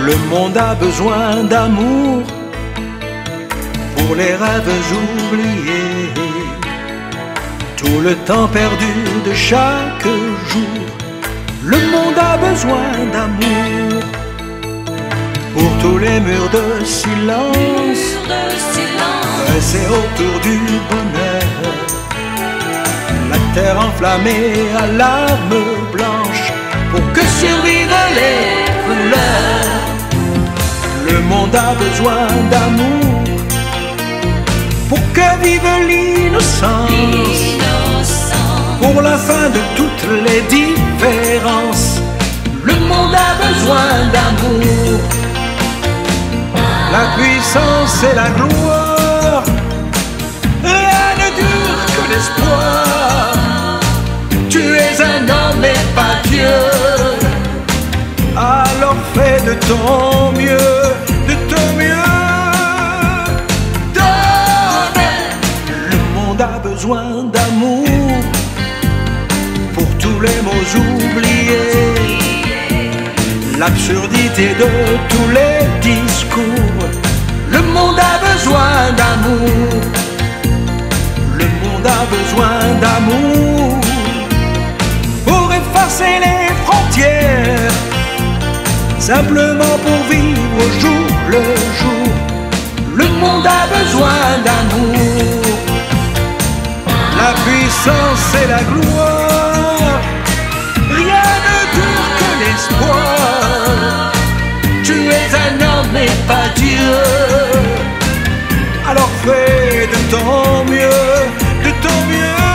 Le monde a besoin d'amour pour les rêves oubliés, tout le temps perdu de chaque jour. Le monde a besoin d'amour pour tous les murs de silence dressés autour du bonheur. La terre enflammée à larmes blanches pour que survivent les couleurs. Le monde a besoin d'amour pour que vive l'innocence, pour la fin de toutes les différences. Le monde a besoin d'amour, la puissance et la gloire. Rien ne dure que l'espoir. Tu es un homme et pas Dieu, alors fais de ton mieux, de ton mieux. Donne. Le monde a besoin d'amour pour tous les mots oubliés, l'absurdité de tous les discours. Le monde a besoin d'amour, le monde a besoin d'amour pour effacer les frontières, simplement pour vivre au jour le jour. Le monde a besoin d'amour, la puissance et la gloire. Rien ne dure que l'espoir. Tu es un homme et pas Dieu, alors fais de ton mieux, de ton mieux.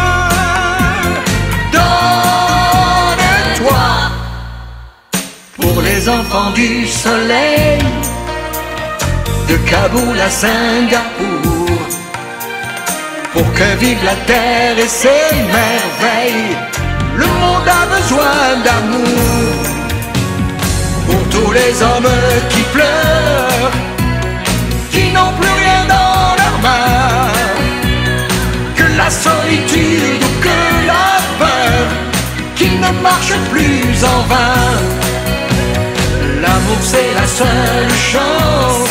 Donne-toi pour les enfants du soleil, de Kaboul à Singapour, pour que vive la terre et ses merveilles. Le monde a besoin d'amour pour tous les hommes qui pleurent, qui n'ont plus rien dans leurs mains, que la solitude ou que la peur, qui ne marche plus en vain. L'amour c'est la seule chance